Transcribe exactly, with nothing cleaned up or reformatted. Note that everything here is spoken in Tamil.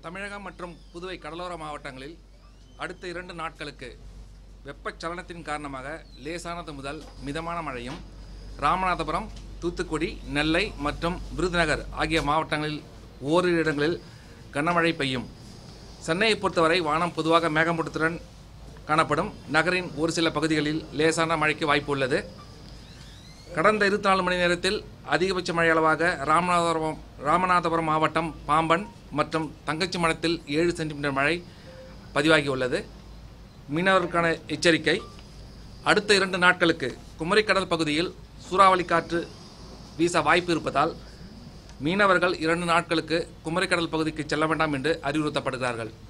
தமிழகம் மற்றும் புதுவை கடலோர மாவட்டங்களில் அடுத்த இரண்டு நாட்களுக்கு வெப்பச்சலனத்தின் காரணமாக லேசானது முதல் மிதமான மழையும், ராமநாதபுரம், தூத்துக்குடி, நெல்லை மற்றும் விருதுநகர் ஆகிய மாவட்டங்களில் ஓரிரு இடங்களில் கனமழை பெய்யும். சென்னையை பொறுத்தவரை வானம் பொதுவாக மேகமூட்டத்துடன் காணப்படும். நகரின் ஒரு சில பகுதிகளில் லேசான மழைக்கு வாய்ப்பு உள்ளது. கடந்த இருபத்தி நாலு மணி நேரத்தில் அதிகபட்ச மழை அளவாக ராமநாதபுரம் ராமநாதபுரம் மாவட்டம் பாம்பன் மற்றும் தங்கச்சி மடத்தில் ஏழு சென்டிமீட்டர் மழை பதிவாகியுள்ளது. மீனவர்களுக்கான எச்சரிக்கை: அடுத்த இரண்டு நாட்களுக்கு குமரிக்கடல் பகுதியில் சூறாவளி காற்று வீச வாய்ப்பு இருப்பதால் மீனவர்கள் இரண்டு நாட்களுக்கு குமரிக்கடல் பகுதிக்கு செல்ல வேண்டாம் என்று அறிவுறுத்தப்படுகிறார்கள்.